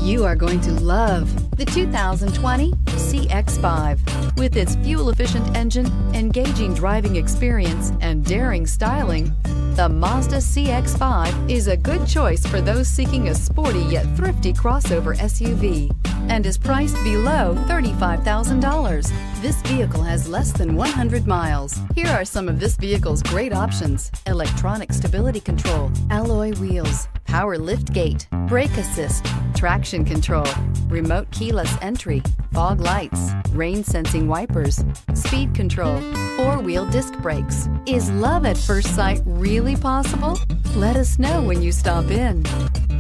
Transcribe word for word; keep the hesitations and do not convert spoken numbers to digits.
You are going to love the two thousand twenty C X five. With its fuel-efficient engine, engaging driving experience, and daring styling, the Mazda C X five is a good choice for those seeking a sporty yet thrifty crossover S U V and is priced below thirty-five thousand dollars. This vehicle has less than one hundred miles. Here are some of this vehicle's great options: electronic stability control, alloy wheels, power lift gate, brake assist, traction control, remote keyless entry, fog lights, rain sensing wipers, speed control, four-wheel disc brakes. Is love at first sight really possible? Let us know when you stop in.